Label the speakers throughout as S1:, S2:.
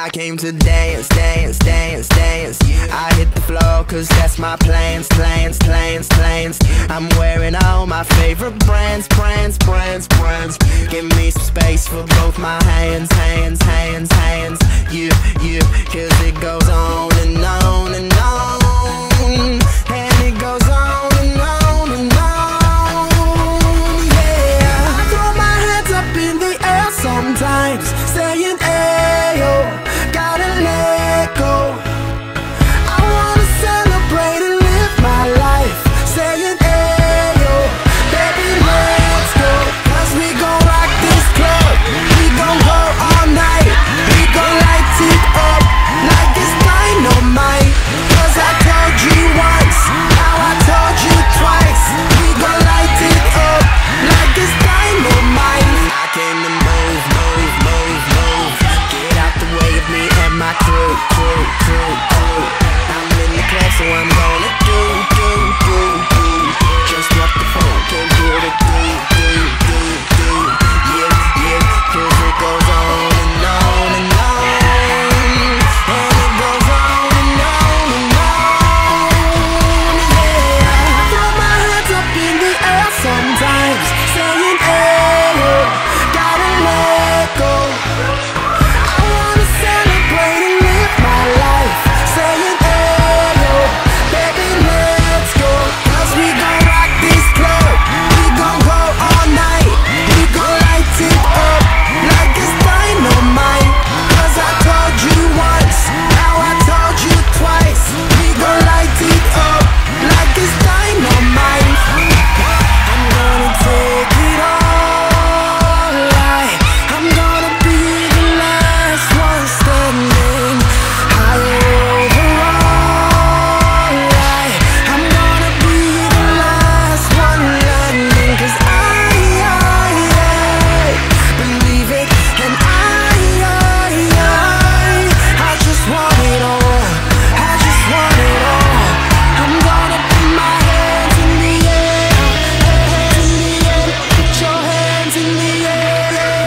S1: I came to dance, dance, dance, dance. I hit the floor cause that's my plans, plans, plans, plans. I'm wearing all my favorite brands, brands, brands, brands. Give me some space for both my hands, hands, hands, hands. You, cause it goes on and on and on. And it goes on and on and on. Yeah, I throw my hands up in the air sometimes, saying ayo, gotta let go. I wanna celebrate and live my life, saying ayo, baby let's go. Cause we gon' rock this club, we gon' go all night. We gon' light it up like it's dynamite. Cause I told you once, now I told you twice. We gon' light it up like it's dynamite. I came to move, move, move, move. Get out the way of me and my crew, crew, crew, crew. I'm in the club so I'm gonna do. Just what the phone can do to do. Yeah, cause it goes on and on and on. And it goes on and on and on. Yeah, I throw my hands up in the air sometimes, saying ayo, gotta let go. I wanna celebrate and live my life, saying ayo, baby let's go. Cause we gon' rock this club, we gon' go all night. We gon' light it up like it's dynamite. Cause I told you once, now I told you twice. We gon' light it up like it's dynamite. I'm gonna take it all right. I'm gonna be the last one standing. Higher overall right. I'm gonna be the last one landing. Cause I believe it. And I just want it all. I just want it all. I'm gonna put my hands in the air, hands in the air. Put your hands in the air.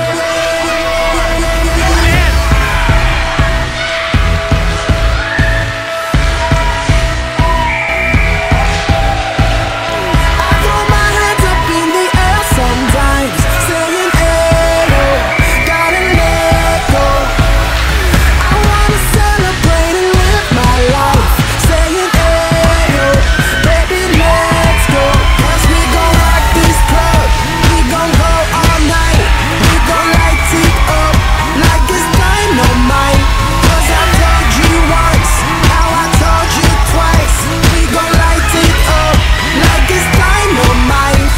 S1: I throw my hands up in the air sometimes, saying ayo, gotta let go. I wanna celebrate and live my life, saying ayo, baby let's go. Cause we gon' rock this club, we gon' go all night. We gon' light it up like it's dynamite. Cause I told you once, now I told you twice. We gon' light it up like it's dynamite.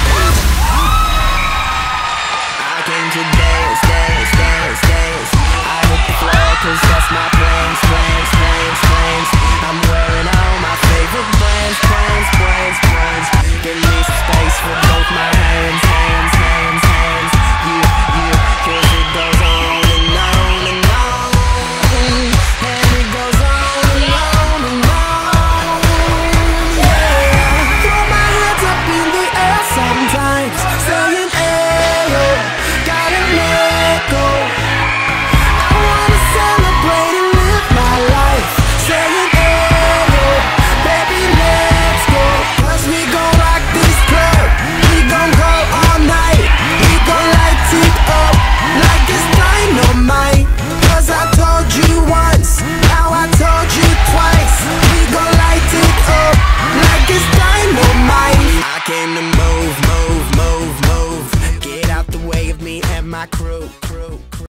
S1: I came to dance, dance, dance, dance. I hit the floor cause that's my plans, plans, plans, plans. I'm wearing all my favorite brands, brands, brands, brands. Give me some space for both my hands, hands, hands, hands. You, cause it goes on and on and on. And it goes on and on and on. Yeah, throw my hands up in the air sometimes, saying ayo, gotta let go. I wanna celebrate and live my life, saying ayo, baby let's go. Cause we gon' rock this club, we gon' go all night. We gon' light it up like it's dynamite. Cause I told you once, now I told you twice. We gon' light it up like it's dynamite. I came to move, move, move, move. Get out the way of me and my crew.